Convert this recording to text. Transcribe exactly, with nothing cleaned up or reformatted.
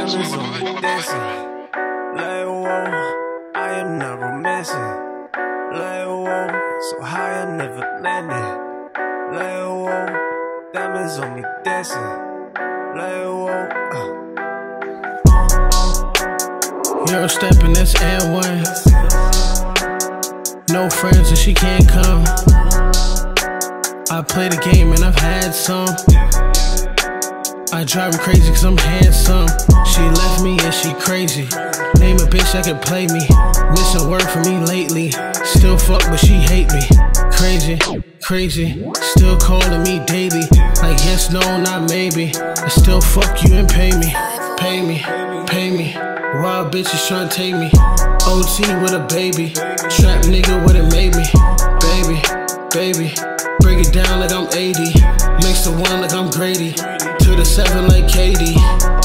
diamonds on me dancing. Like whoa, I am not romancing. Like whoa, so high I never landed. Like whoa, diamonds on me dancing. Like whoa, uh. Euro stepping, that's N one. No friends and she can't come. I play the game and I've had some. I drive her crazy cause I'm handsome. She left me and she crazy. Name a bitch that could play me. Missing word from me lately. Still fuck but she hate me. Crazy, crazy. Still calling me daily. Like yes, no, not maybe. I still fuck you and pay me. Pay me, pay me. Wild bitches tryna take me. O T with a baby. Trap nigga what it made me. Baby, baby. Break it down like I'm eighty. Mix the one like I'm Grady. To the seven like Katie.